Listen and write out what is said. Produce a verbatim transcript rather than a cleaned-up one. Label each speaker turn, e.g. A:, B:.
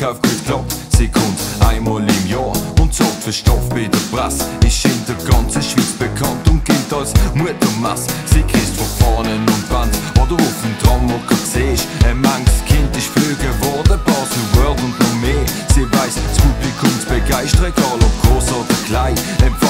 A: drauf gut klappt. Sie kommt einmal im Jahr und sorgt für Stoff bei der Presse. Ist in der ganzen Schweiz bekannt und gilt als Muttermass. Sie kriegt von Fahnen und Band oder auf dem Tram auch siehst. Ein manches Kind ist flüge geworden, Pass New World und noch mehr. Sie weiss, das Publikum zu begeistern, egal ob groß oder klein.